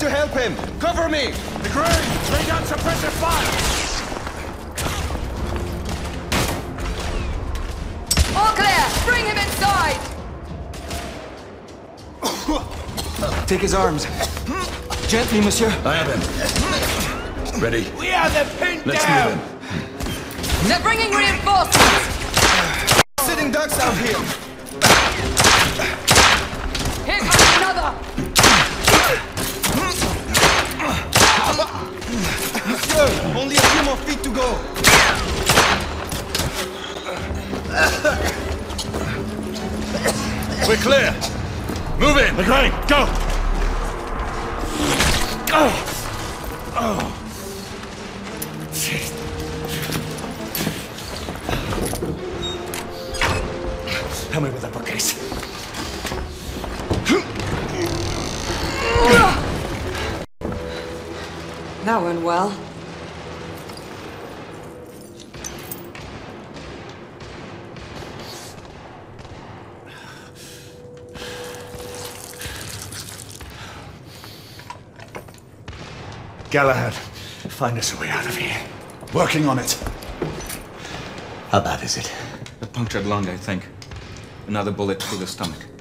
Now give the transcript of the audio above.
to help him! Cover me! Agreed! Lay down suppressive fire! All clear! Bring him inside! Take his arms. Gently, monsieur. I have him. Ready? We have them pinned Let's down! move him. They're bringing reinforcements! Sitting ducks out here. Here comes another! Monsieur, only a few more feet to go. We're clear. Move in. Agreed! Go! Help me with that bookcase. That went well. Galahad, find us a way out of here. Working on it. How bad is it? A punctured lung, I think. Another bullet through the stomach.